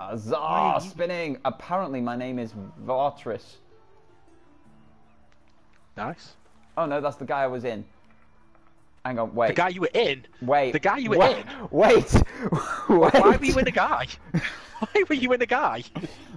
Zah, spinning. Apparently, my name is Vartris. Nice. Oh no, that's the guy I was in. Hang on, wait. The guy you were in? Wait. The guy you were in? Wait. Wait. Why were you in a guy? Why were you in a guy?